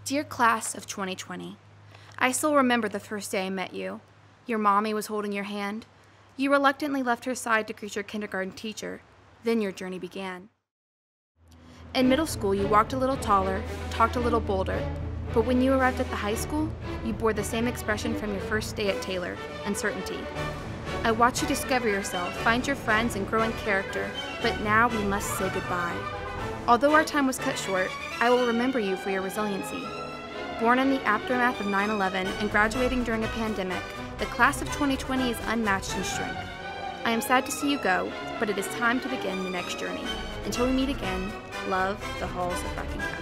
Dear class of 2020, I still remember the first day I met you. Your mommy was holding your hand. You reluctantly left her side to greet your kindergarten teacher. Then your journey began. In middle school, you walked a little taller, talked a little bolder, but when you arrived at the high school, you bore the same expression from your first day at Taylor, uncertainty. I watched you discover yourself, find your friends, and grow in character, but now we must say goodbye. Although our time was cut short, I will remember you for your resiliency. Born in the aftermath of 9/11 and graduating during a pandemic, the class of 2020 is unmatched in strength. I am sad to see you go, but it is time to begin the next journey. Until we meet again, love, the halls of Bracken County.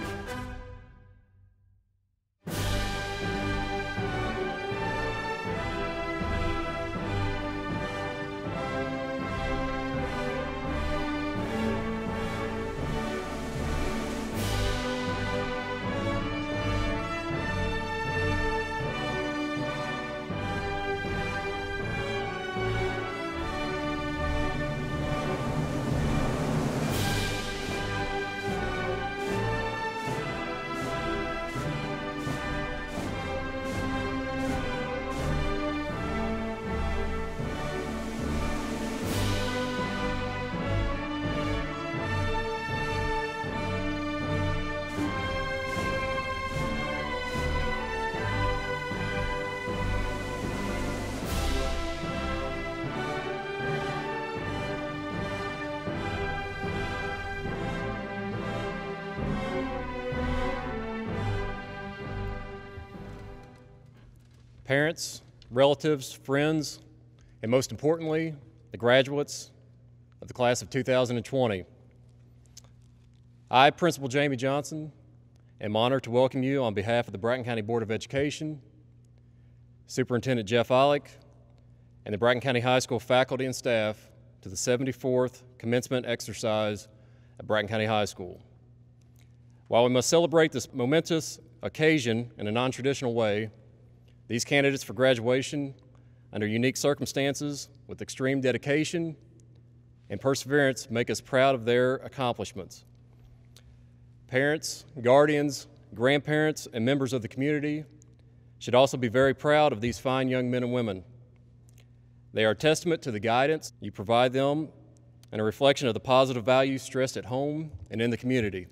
Parents, relatives, friends, and most importantly, the graduates of the class of 2020. I, Principal Jamie Johnson, am honored to welcome you on behalf of the Bracken County Board of Education, Superintendent Jeff Olick, and the Bracken County High School faculty and staff to the 74th commencement exercise at Bracken County High School. While we must celebrate this momentous occasion in a non-traditional way, these candidates for graduation, under unique circumstances, with extreme dedication and perseverance, make us proud of their accomplishments. Parents, guardians, grandparents, and members of the community should also be very proud of these fine young men and women. They are a testament to the guidance you provide them and a reflection of the positive values stressed at home and in the community.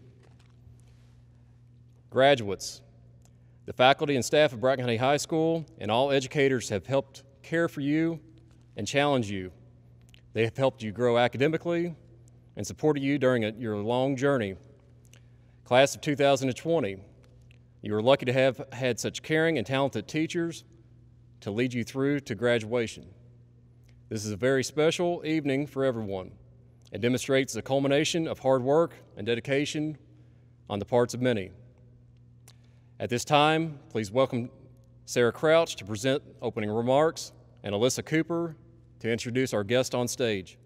Graduates, the faculty and staff of Bracken County High School and all educators have helped care for you and challenge you. They have helped you grow academically and supported you during your long journey. Class of 2020, you are lucky to have had such caring and talented teachers to lead you through to graduation. This is a very special evening for everyone. It demonstrates the culmination of hard work and dedication on the parts of many. At this time, please welcome Sarah Crouch to present opening remarks and Alyssa Cooper to introduce our guest on stage.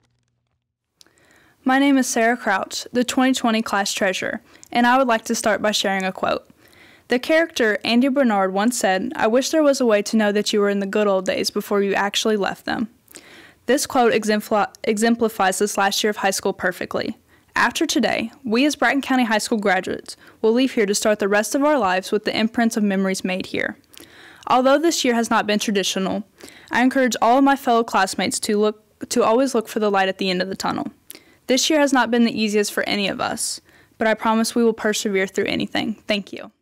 My name is Sarah Crouch, the 2020 class treasurer, and I would like to start by sharing a quote. The character Andy Bernard once said, "I wish there was a way to know that you were in the good old days before you actually left them." This quote exemplifies this last year of high school perfectly. After today, we as Bracken County High School graduates will leave here to start the rest of our lives with the imprints of memories made here. Although this year has not been traditional, I encourage all of my fellow classmates to always look for the light at the end of the tunnel. This year has not been the easiest for any of us, but I promise we will persevere through anything. Thank you.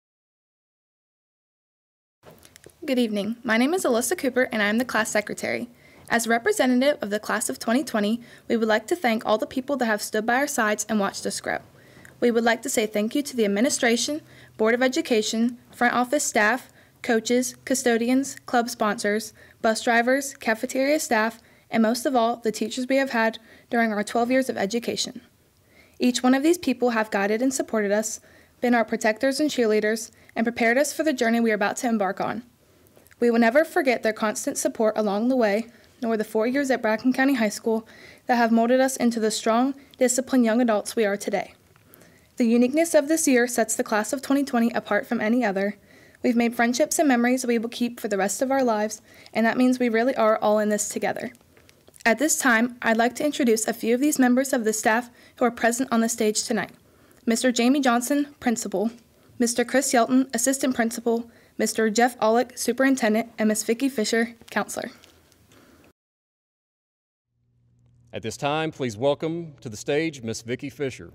Good evening. My name is Alyssa Cooper, and I am the class secretary. As a representative of the class of 2020, we would like to thank all the people that have stood by our sides and watched us grow. We would like to say thank you to the administration, Board of Education, front office staff, coaches, custodians, club sponsors, bus drivers, cafeteria staff, and most of all, the teachers we have had during our 12 years of education. Each one of these people have guided and supported us, been our protectors and cheerleaders, and prepared us for the journey we are about to embark on. We will never forget their constant support along the way, nor the 4 years at Bracken County High School that have molded us into the strong, disciplined young adults we are today. The uniqueness of this year sets the class of 2020 apart from any other. We've made friendships and memories we will keep for the rest of our lives, and that means we really are all in this together. At this time, I'd like to introduce a few of these members of the staff who are present on the stage tonight. Mr. Jamie Johnson, Principal, Mr. Chris Yelton, Assistant Principal, Mr. Jeff Aulick, Superintendent, and Ms. Vicki Fisher, Counselor. At this time, please welcome to the stage Ms. Vicki Fisher.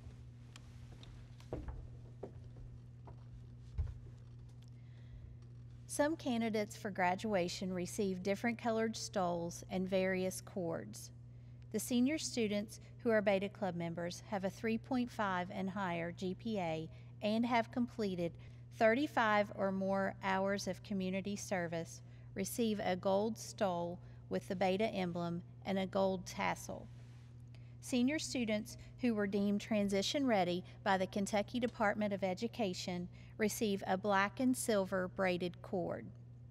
Some candidates for graduation receive different colored stoles and various cords. The senior students who are Beta Club members have a 3.5 and higher GPA and have completed 35 or more hours of community service receive a gold stole with the Beta emblem and a gold tassel. Senior students who were deemed transition ready by the Kentucky Department of Education receive a black and silver braided cord.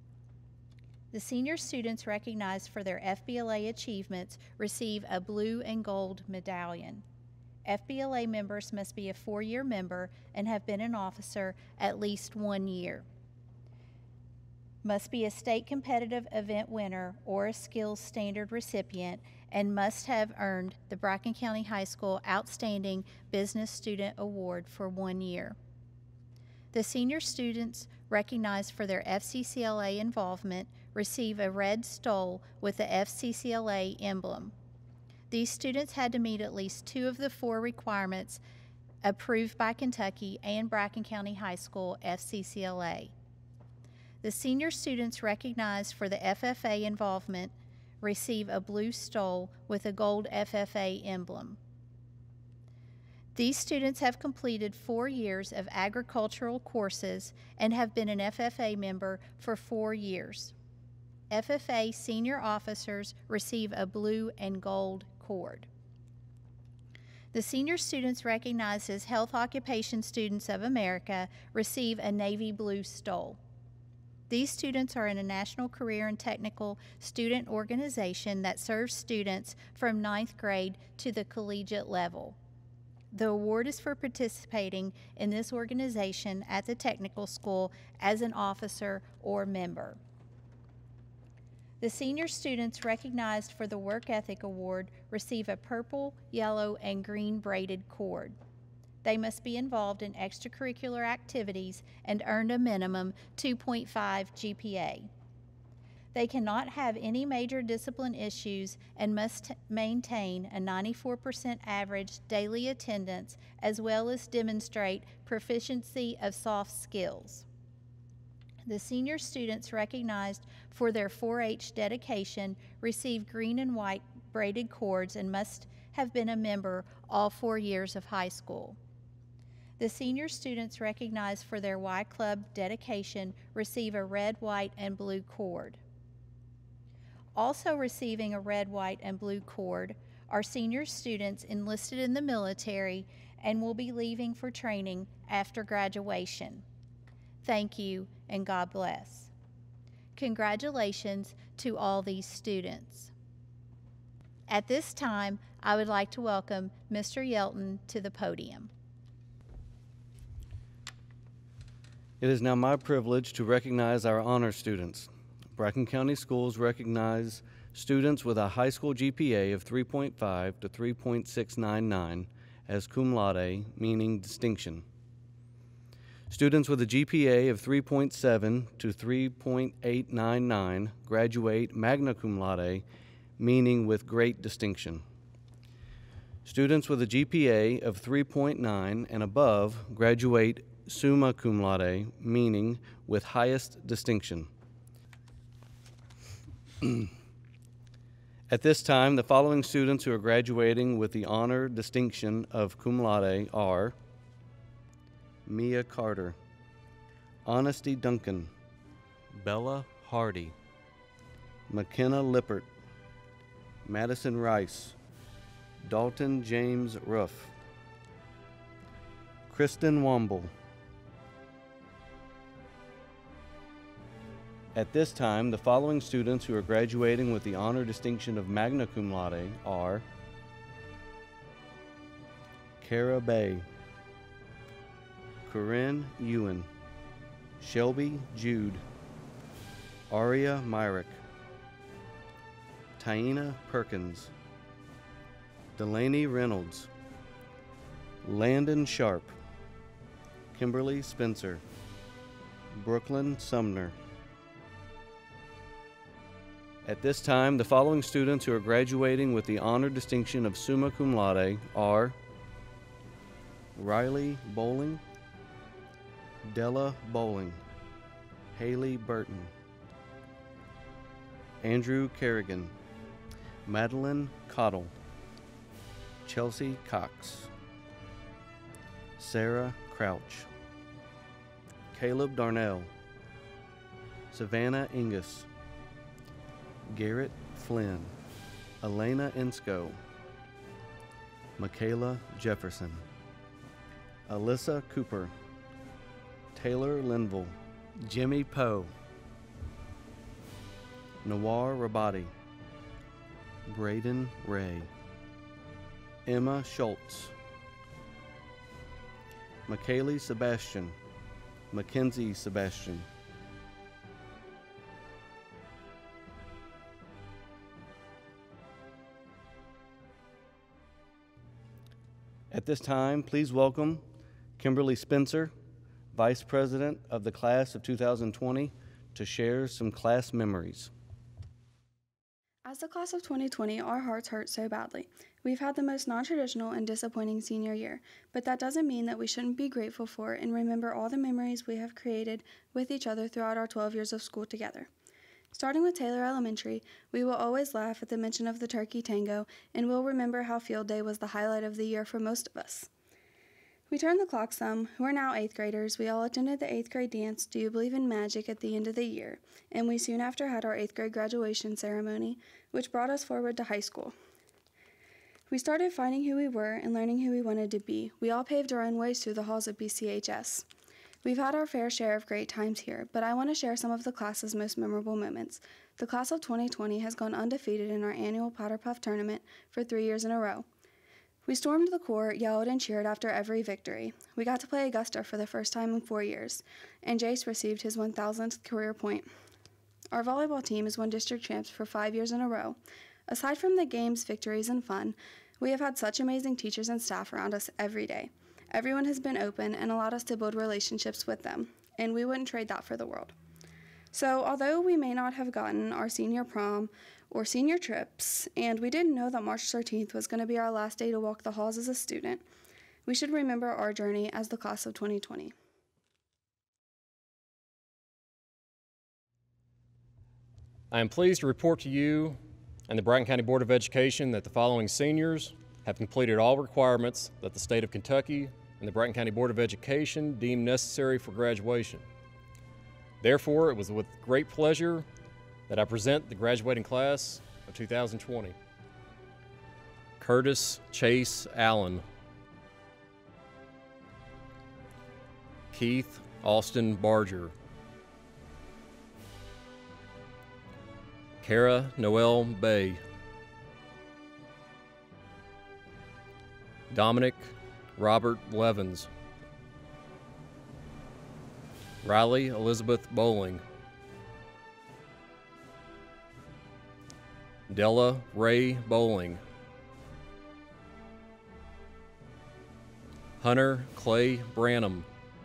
The senior students recognized for their FBLA achievements receive a blue and gold medallion. FBLA members must be a 4-year member and have been an officer at least 1 year. Must be a state competitive event winner or a skills standard recipient, and must have earned the Bracken County High School Outstanding Business Student Award for 1 year. The senior students recognized for their FCCLA involvement receive a red stole with the FCCLA emblem. These students had to meet at least 2 of the 4 requirements approved by Kentucky and Bracken County High School FCCLA. The senior students recognized for the FFA involvement receive a blue stole with a gold FFA emblem. These students have completed 4 years of agricultural courses and have been an FFA member for 4 years. FFA senior officers receive a blue and gold cord. The senior students recognized as Health Occupation Students of America receive a navy blue stole. These students are in a national career and technical student organization that serves students from 9th grade to the collegiate level. The award is for participating in this organization at the technical school as an officer or member. The senior students recognized for the Work Ethic Award receive a purple, yellow, and green braided cord. They must be involved in extracurricular activities and earn a minimum 2.5 GPA. They cannot have any major discipline issues and must maintain a 94% average daily attendance, as well as demonstrate proficiency of soft skills. The senior students recognized for their 4-H dedication receive green and white braided cords and must have been a member all 4 years of high school. The senior students recognized for their Y Club dedication receive a red, white, and blue cord. Also receiving a red, white, and blue cord are senior students enlisted in the military and will be leaving for training after graduation. Thank you, and God bless. Congratulations to all these students. At this time, I would like to welcome Mr. Yelton to the podium. It is now my privilege to recognize our honor students. Bracken County Schools recognize students with a high school GPA of 3.5 to 3.699 as cum laude, meaning distinction. Students with a GPA of 3.7 to 3.899 graduate magna cum laude, meaning with great distinction. Students with a GPA of 3.9 and above graduate summa cum laude, meaning with highest distinction. At this time, the following students who are graduating with the honor distinction of cum laude are Mia Carter, Honesty Duncan, Bella Hardy, McKenna Lippert, Madison Rice, Dalton James Ruff, Kristen Womble. At this time, the following students who are graduating with the honor distinction of magna cum laude are Kara Bay, Corinne Ewan, Shelby Jude, Aria Myrick, Taina Perkins, Delaney Reynolds, Landon Sharp, Kimberly Spencer, Brooklyn Sumner. At this time, the following students who are graduating with the honor distinction of summa cum laude are Riley Bowling, Della Bowling, Haley Burton, Andrew Kerrigan, Madeline Cottle, Chelsea Cox, Sarah Crouch, Caleb Darnell, Savannah Ingus, Garrett Flynn, Elena Insco, Michaela Jefferson, Alyssa Cooper, Taylor Linville, Jimmy Poe, Nawar Rabati, Braden Ray, Emma Schultz, McKaylee Sebastian, Mackenzie Sebastian, At this time, please welcome Kimberly Spencer, Vice President of the Class of 2020, to share some class memories. As the class of 2020, our hearts hurt so badly. We've had the most non-traditional and disappointing senior year, but that doesn't mean that we shouldn't be grateful for and remember all the memories we have created with each other throughout our 12 years of school together. Starting with Taylor Elementary, we will always laugh at the mention of the turkey tango, and we'll remember how field day was the highlight of the year for most of us. We turned the clock some. We're now 8th graders. We all attended the 8th grade dance, Do You Believe in Magic, at the end of the year, and we soon after had our 8th grade graduation ceremony, which brought us forward to high school. We started finding who we were and learning who we wanted to be. We all paved our own ways through the halls of BCHS. We've had our fair share of great times here, but I want to share some of the class's most memorable moments. The class of 2020 has gone undefeated in our annual Powder Puff tournament for 3 years in a row. We stormed the court, yelled, and cheered after every victory. We got to play Augusta for the first time in 4 years, and Jace received his 1,000th career point. Our volleyball team has won district champs for 5 years in a row. Aside from the games, victories, and fun, we have had such amazing teachers and staff around us every day. Everyone has been open and allowed us to build relationships with them, and we wouldn't trade that for the world. So, although we may not have gotten our senior prom or senior trips, and we didn't know that March 13th was going to be our last day to walk the halls as a student, we should remember our journey as the class of 2020. I am pleased to report to you and the Bracken County Board of Education that the following seniors have completed all requirements that the state of Kentucky and the Bracken County Board of Education deemed necessary for graduation. Therefore, it was with great pleasure that I present the graduating class of 2020. Curtis Chase Allen, Keith Austin Barger, Kara Noel Bay, Dominic Robert Levins, Riley Elizabeth Bowling, Della Ray Bowling, Hunter Clay Branham,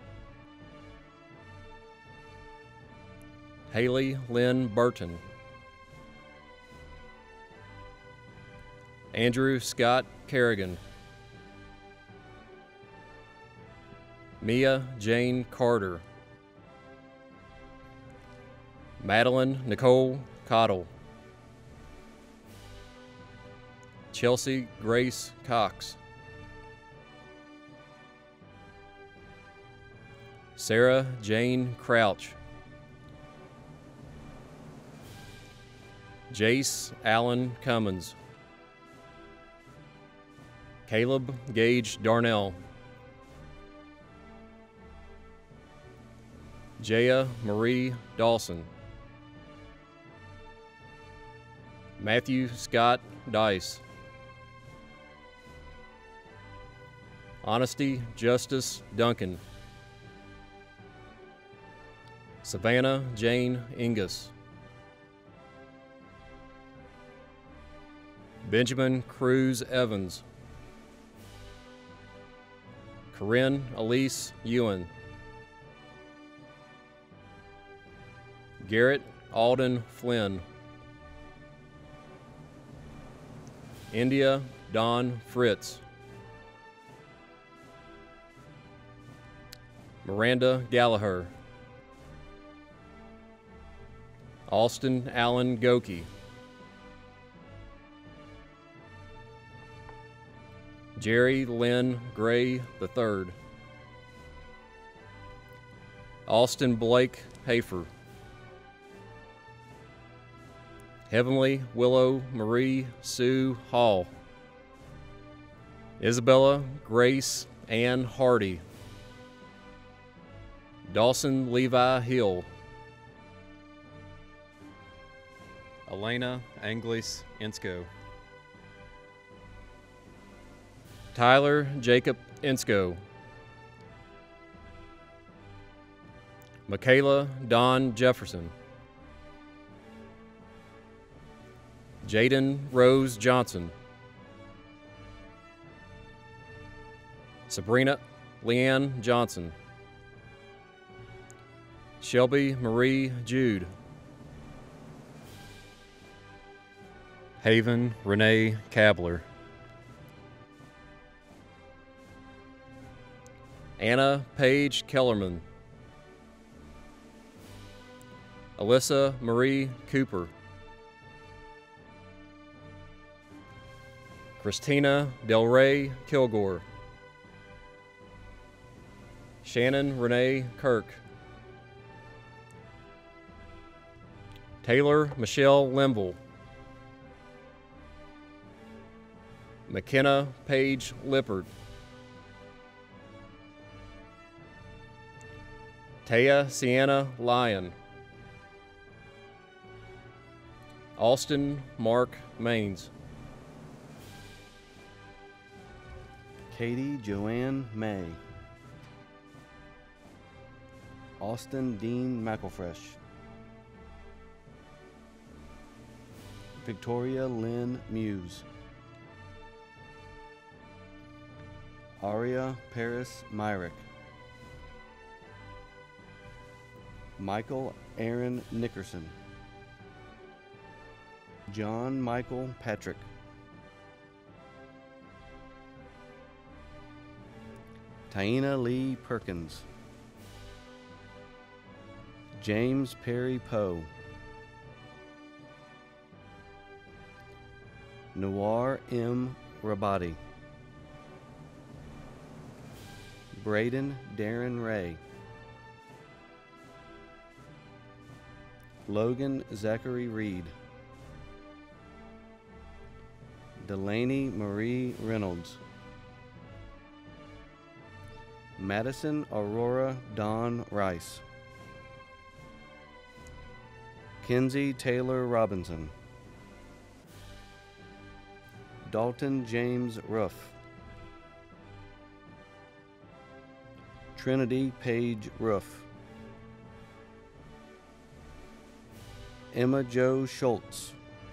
Haley Lynn Burton, Andrew Scott Kerrigan, Mia Jane Carter, Madeline Nicole Cottle, Chelsea Grace Cox, Sarah Jane Crouch, Jace Allen Cummins, Caleb Gage Darnell, Jaya Marie Dawson, Matthew Scott Dice, Honesty Justice Duncan, Savannah Jane Ingus, Benjamin Cruz Evans, Corinne Elise Ewan, Garrett Alden Flynn. India Dawn Fritz. Miranda Gallagher. Austin Allen Goki. Jerry Lynn Gray III. Austin Blake Hafer. Heavenly Willow Marie Sue Hall. Isabella Grace Ann Hardy. Dawson Levi Hill. Elena Anglis Insko. Tyler Jacob Insko. Michaela Dawn Jefferson. Jaden Rose Johnson. Sabrina Leanne Johnson. Shelby Marie Jude. Haven Renee Kabler. Anna Paige Kellerman. Alyssa Marie Cooper. Christina Del Rey Kilgore. Shannon Renee Kirk. Taylor Michelle Limble. McKenna Paige Lippard. Taya Sienna Lyon. Austin Mark Maines. Katie Joanne May. Austin Dean McElfresh. Victoria Lynn Muse. Aria Paris Myrick. Michael Aaron Nickerson. John Michael Patrick. Taina Lee Perkins. James Perry Poe. Noir M. Rabati. Braden Darren Ray. Logan Zachary Reed. Delaney Marie Reynolds. Madison Aurora Dawn Rice. Kenzie Taylor Robinson. Dalton James Ruff. Trinity Page Ruff. Emma Jo Schultz.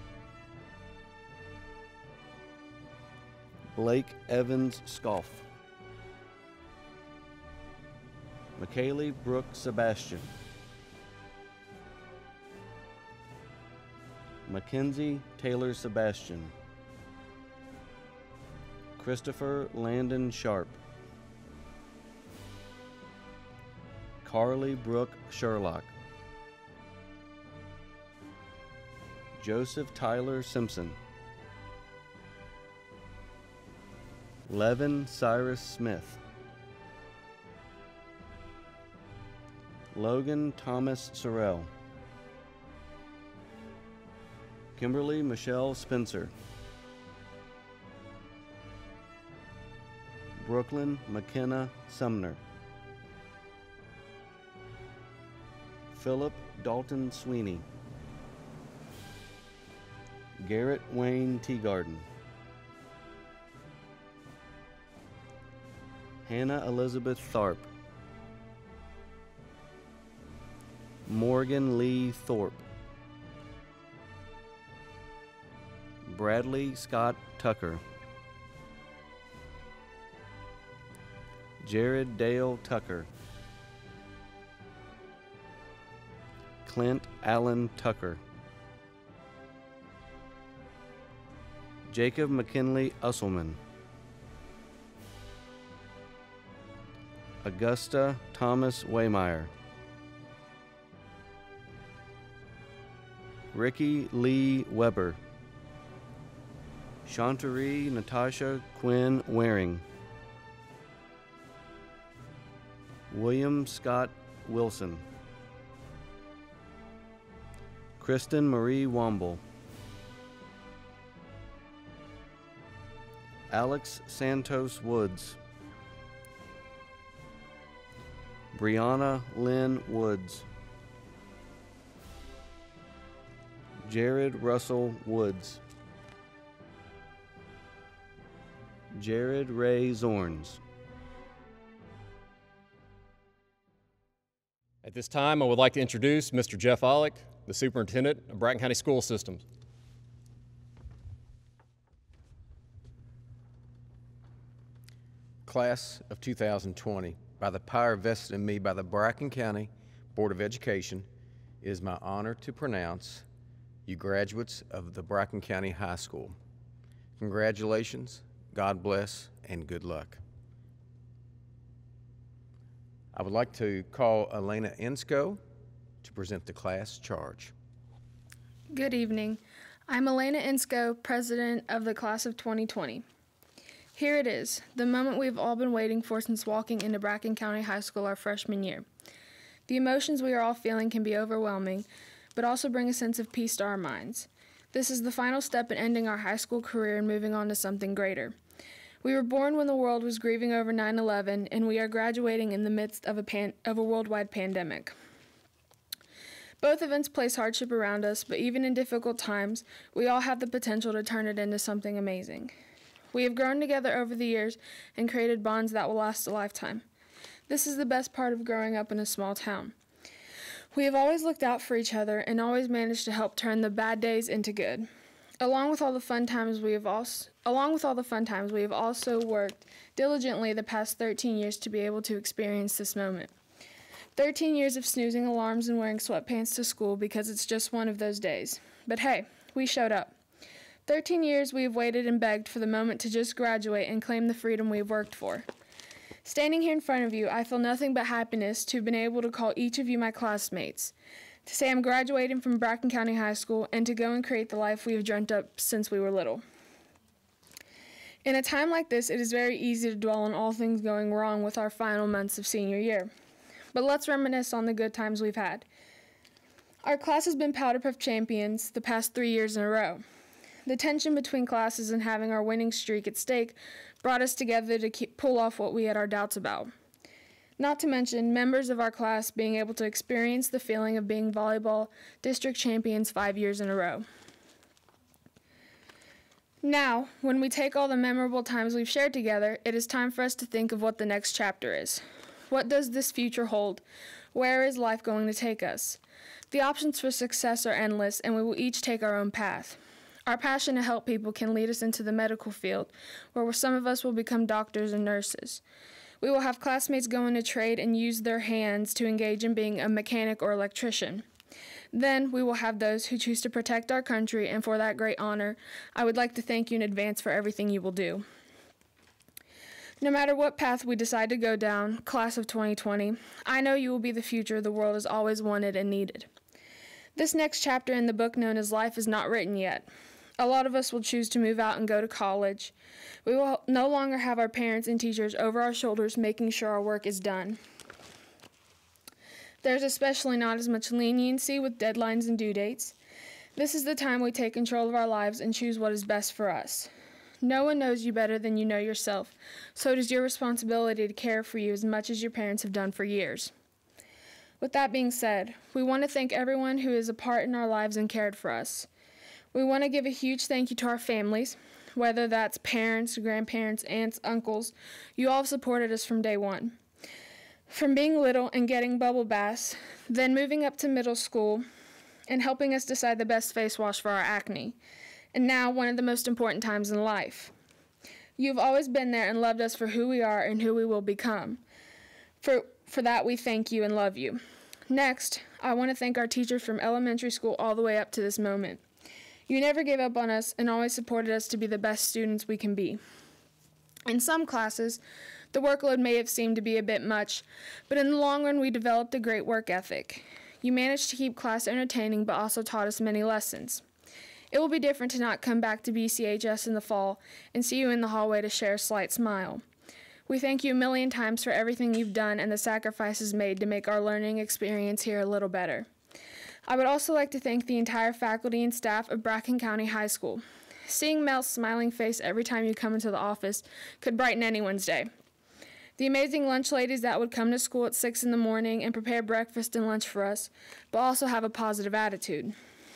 Blake Evans Scoff. McKaylee Brooke Sebastian. Mackenzie Taylor Sebastian. Christopher Landon Sharp. Carly Brooke Sherlock. Joseph Tyler Simpson. Levin Cyrus Smith. Logan Thomas Sorrell. Kimberly Michelle Spencer. Brooklyn McKenna Sumner. Philip Dalton Sweeney. Garrett Wayne Teagarden. Hannah Elizabeth Tharp. Morgan Lee Thorpe. Bradley Scott Tucker. Jared Dale Tucker. Clint Allen Tucker. Jacob McKinley Usselman. Augusta Thomas Waymeyer. Ricky Lee Weber. Shantarie Natasha Quinn Waring. William Scott Wilson. Kristen Marie Womble. Alex Santos Woods. Brianna Lynn Woods. Jared Russell Woods. Jared Ray Zorns. At this time, I would like to introduce Mr. Jeff Ollick, the Superintendent of Bracken County School Systems. Class of 2020, by the power vested in me by the Bracken County Board of Education, it is my honor to pronounce you graduates of the Bracken County High School. Congratulations, God bless, and good luck. I would like to call Elena Ensko to present the class charge. Good evening. I'm Elena Ensko, President of the Class of 2020. Here it is, the moment we've all been waiting for since walking into Bracken County High School our freshman year. The emotions we are all feeling can be overwhelming, but also bring a sense of peace to our minds. This is the final step in ending our high school career and moving on to something greater. We were born when the world was grieving over 9/11, and we are graduating in the midst of a worldwide pandemic. Both events place hardship around us, but even in difficult times, we all have the potential to turn it into something amazing. We have grown together over the years and created bonds that will last a lifetime. This is the best part of growing up in a small town. We have always looked out for each other and always managed to help turn the bad days into good. Along with all the fun times we have also worked diligently the past 13 years to be able to experience this moment. 13 years of snoozing alarms and wearing sweatpants to school because it's just one of those days. But hey, we showed up. 13 years we have waited and begged for the moment to just graduate and claim the freedom we have worked for. Standing here in front of you, I feel nothing but happiness to have been able to call each of you my classmates, to say I'm graduating from Bracken County High School, and to go and create the life we have dreamt up since we were little. In a time like this, it is very easy to dwell on all things going wrong with our final months of senior year. But let's reminisce on the good times we've had. Our class has been Powder Puff champions the past 3 years in a row. The tension between classes and having our winning streak at stake brought us together to pull off what we had our doubts about. Not to mention, members of our class being able to experience the feeling of being volleyball district champions 5 years in a row. Now, when we take all the memorable times we've shared together, it is time for us to think of what the next chapter is. What does this future hold? Where is life going to take us? The options for success are endless, and we will each take our own path. Our passion to help people can lead us into the medical field, where some of us will become doctors and nurses. We will have classmates go into trade and use their hands to engage in being a mechanic or electrician. Then we will have those who choose to protect our country, and for that great honor, I would like to thank you in advance for everything you will do. No matter what path we decide to go down, Class of 2020, I know you will be the future the world has always wanted and needed. This next chapter in the book known as Life is not written yet. A lot of us will choose to move out and go to college. We will no longer have our parents and teachers over our shoulders making sure our work is done. There's especially not as much leniency with deadlines and due dates. This is the time we take control of our lives and choose what is best for us. No one knows you better than you know yourself, so it is your responsibility to care for you as much as your parents have done for years. With that being said, we want to thank everyone who is a part in our lives and cared for us. We want to give a huge thank you to our families, whether that's parents, grandparents, aunts, uncles. You all have supported us from day one. From being little and getting bubble baths, then moving up to middle school, and helping us decide the best face wash for our acne. And now, one of the most important times in life. You've always been there and loved us for who we are and who we will become. For that, we thank you and love you. Next, I want to thank our teachers from elementary school all the way up to this moment. You never gave up on us and always supported us to be the best students we can be. In some classes, the workload may have seemed to be a bit much, but in the long run, we developed a great work ethic. You managed to keep class entertaining, but also taught us many lessons. It will be different to not come back to BCHS in the fall and see you in the hallway to share a slight smile. We thank you a million times for everything you've done and the sacrifices made to make our learning experience here a little better. I would also like to thank the entire faculty and staff of Bracken County High School. Seeing Mel's smiling face every time you come into the office could brighten anyone's day. The amazing lunch ladies that would come to school at 6 in the morning and prepare breakfast and lunch for us, but also have a positive attitude.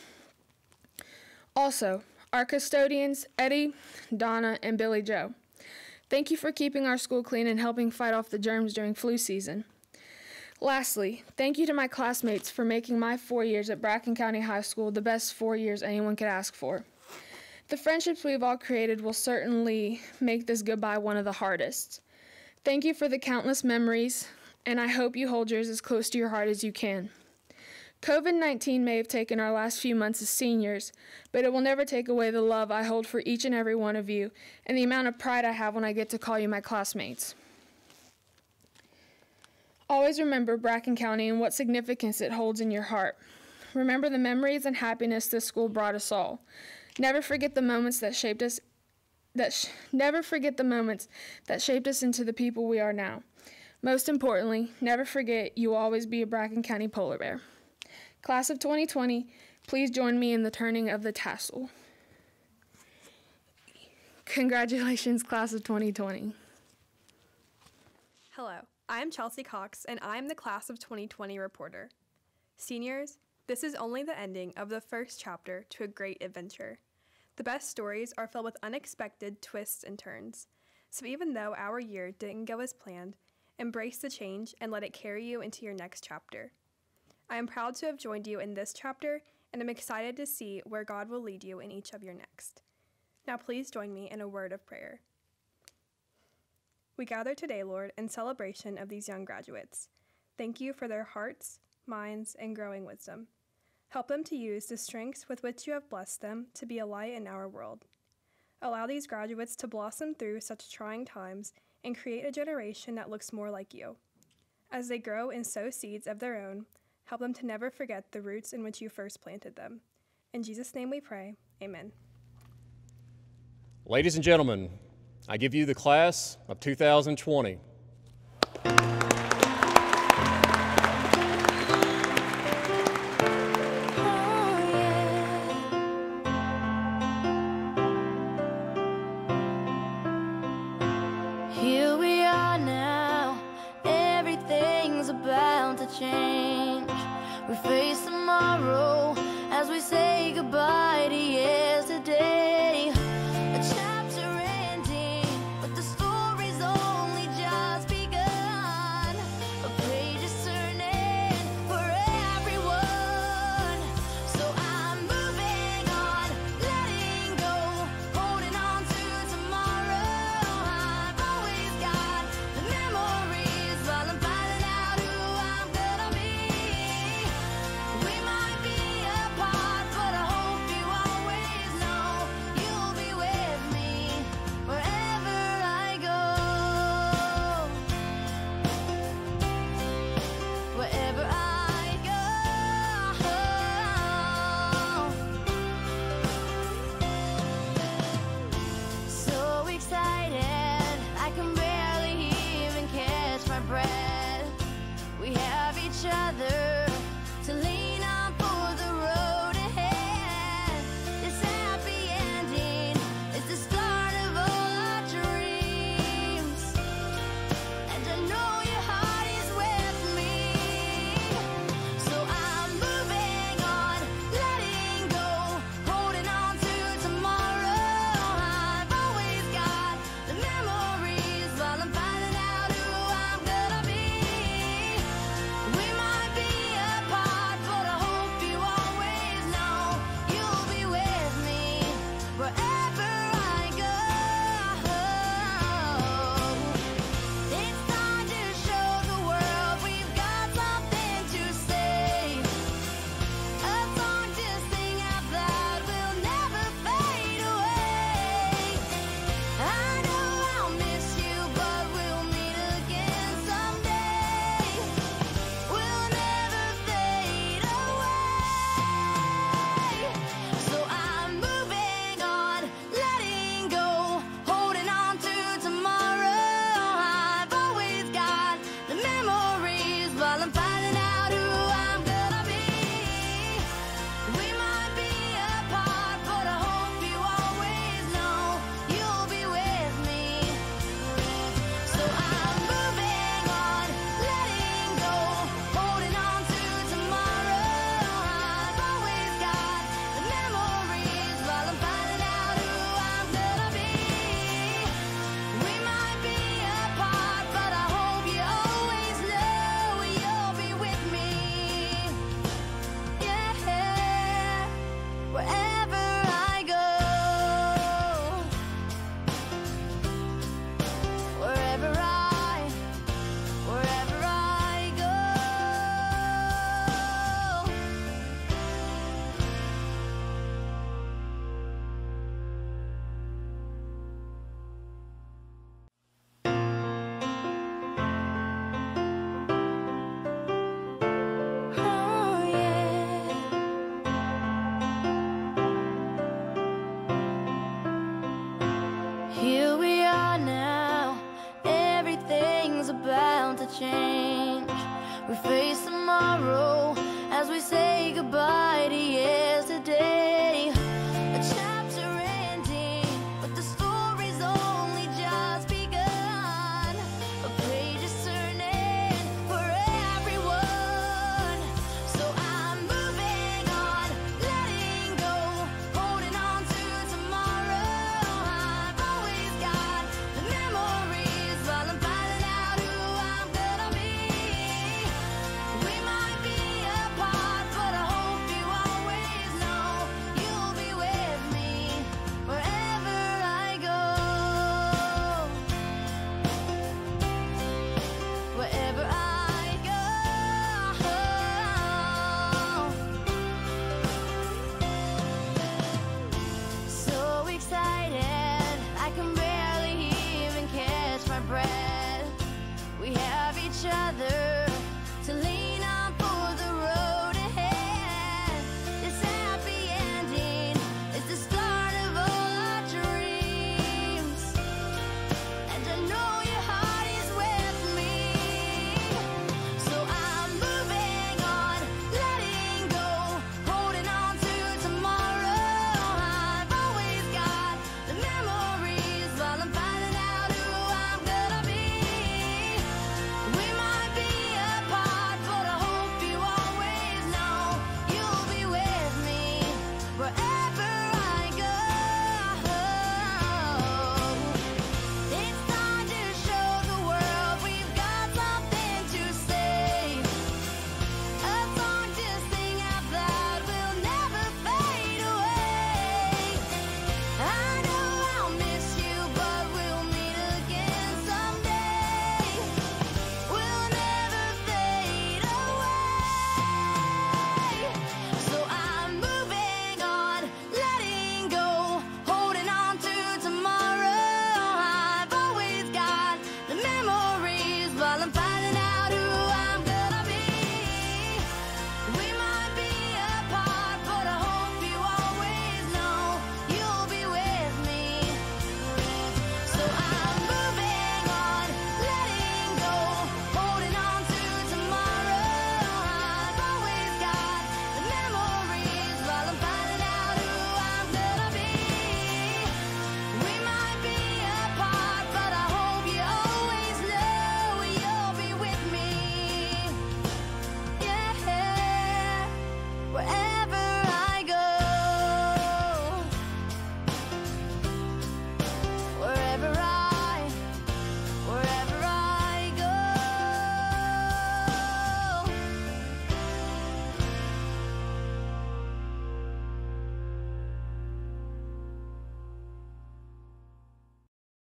Also, our custodians, Eddie, Donna, and Billy Joe. Thank you for keeping our school clean and helping fight off the germs during flu season. Lastly, thank you to my classmates for making my 4 years at Bracken County High School the best 4 years anyone could ask for. The friendships we've all created will certainly make this goodbye one of the hardest. Thank you for the countless memories, and I hope you hold yours as close to your heart as you can. COVID-19 may have taken our last few months as seniors, but it will never take away the love I hold for each and every one of you and the amount of pride I have when I get to call you my classmates. Always remember Bracken County and what significance it holds in your heart. Remember the memories and happiness this school brought us all. Never forget the moments that shaped us. Never forget the moments that shaped us into the people we are now. Most importantly, never forget you will always be a Bracken County polar bear. Class of 2020, please join me in the turning of the tassel. Congratulations, Class of 2020. Hello, I am Chelsea Cox, and I am the Class of 2020 reporter. Seniors, this is only the ending of the first chapter to a great adventure. The best stories are filled with unexpected twists and turns. So even though our year didn't go as planned, embrace the change and let it carry you into your next chapter. I am proud to have joined you in this chapter, and I'm excited to see where God will lead you in each of your next. Now please join me in a word of prayer. We gather today, Lord, in celebration of these young graduates. Thank you for their hearts, minds, and growing wisdom. Help them to use the strengths with which you have blessed them to be a light in our world. Allow these graduates to blossom through such trying times and create a generation that looks more like you. As they grow and sow seeds of their own, help them to never forget the roots in which you first planted them. In Jesus' name we pray, amen. Ladies and gentlemen, I give you the class of 2020. Here we are now, everything's about to change. We face tomorrow as we say goodbye to yesterday. A chapter ending, but the story's only just begun. A page is turning for everyone. So I'm moving on, letting go, holding on to tomorrow. I've always got the memories while I'm finding out who I'm gonna be. We might be apart, but I hope you always know you'll be with me wherever I go. Wherever I go. So excited, I can barely even catch my breath. We have each other to lean on for the road ahead. This happy ending is the start of all our dreams. And I know your heart is with me. So I'm moving on, letting go, holding on to tomorrow. I've always got the memories while I'm finding out who I'm gonna be. We might be apart, but tomorrow as we say goodbye.